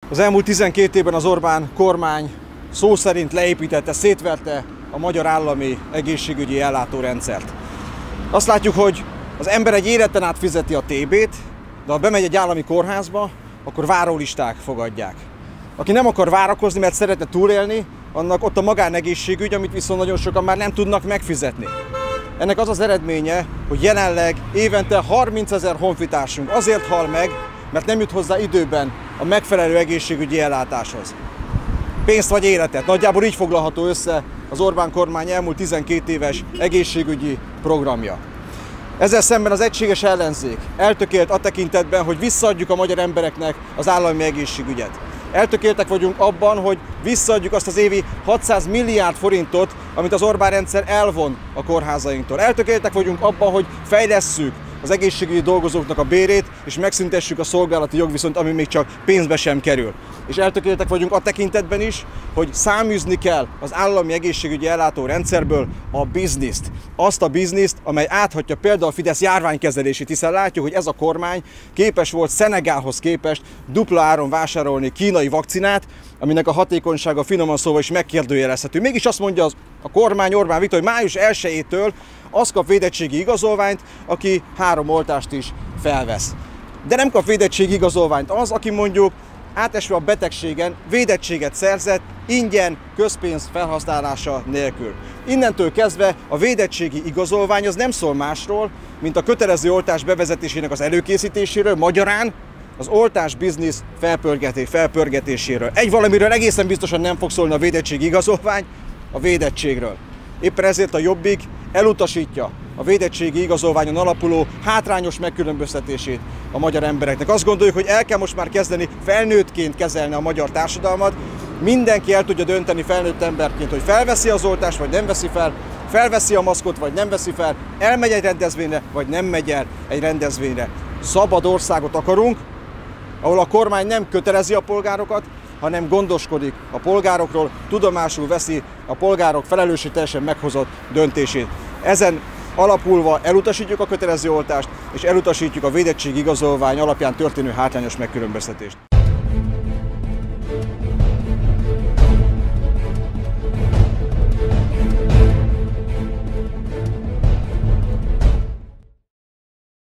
Az elmúlt 12 évben az Orbán kormány szó szerint leépítette, szétverte a magyar állami egészségügyi ellátórendszert. Azt látjuk, hogy az ember egy életen át fizeti a TB-t, de ha bemegy egy állami kórházba, akkor várólisták fogadják. Aki nem akar várakozni, mert szeretne túlélni, annak ott a magánegészségügy, amit viszont nagyon sokan már nem tudnak megfizetni. Ennek az az eredménye, hogy jelenleg évente 30 000 honfitársunk azért hal meg, mert nem jut hozzá időben a megfelelő egészségügyi ellátáshoz. Pénzt vagy életet. Nagyjából így foglalható össze az Orbán kormány elmúlt 12 éves egészségügyi programja. Ezzel szemben az egységes ellenzék eltökélt a tekintetben, hogy visszaadjuk a magyar embereknek az állami egészségügyet. Eltökéltek vagyunk abban, hogy visszaadjuk azt az évi 600 milliárd forintot, amit az Orbán rendszer elvon a kórházainktól. Eltökéltek vagyunk abban, hogy fejlesszük az egészségügyi dolgozóknak a bérét, és megszüntessük a szolgálati jogviszonyt, ami még csak pénzbe sem kerül. És eltökéltek vagyunk a tekintetben is, hogy száműzni kell az állami egészségügyi ellátórendszerből a bizniszt. Azt a bizniszt, amely áthatja például a Fidesz járványkezelését, hiszen látjuk, hogy ez a kormány képes volt Szenegálhoz képest dupla áron vásárolni kínai vakcinát, aminek a hatékonysága finoman szóval is megkérdőjelezhető. Mégis azt mondja a kormány, Orbán Viktor, hogy május 1-től az kap védettségi igazolványt, aki 3 oltást is felvesz. De nem kap védettségi igazolványt az, aki mondjuk átesve a betegségen védettséget szerzett ingyen, közpénz felhasználása nélkül. Innentől kezdve a védettségi igazolvány az nem szól másról, mint a kötelező oltás bevezetésének az előkészítéséről, magyarán az oltás biznisz felpörgetéséről. Egy valamiről egészen biztosan nem fog szólni a védettségi igazolvány, a védettségről. Éppen ezért a Jobbik elutasítja a védettségi igazolványon alapuló hátrányos megkülönböztetését a magyar embereknek. Azt gondoljuk, hogy el kell most már kezdeni felnőttként kezelni a magyar társadalmat. Mindenki el tudja dönteni felnőtt emberként, hogy felveszi az oltást, vagy nem veszi fel, felveszi a maszkot, vagy nem veszi fel, elmegy egy rendezvényre, vagy nem megy el egy rendezvényre. Szabad országot akarunk, ahol a kormány nem kötelezi a polgárokat, hanem gondoskodik a polgárokról, tudomásul veszi a polgárok felelősségteljesen meghozott döntését. Ezen alapulva elutasítjuk a kötelező oltást, és elutasítjuk a védettségi igazolvány alapján történő hátrányos megkülönböztetést.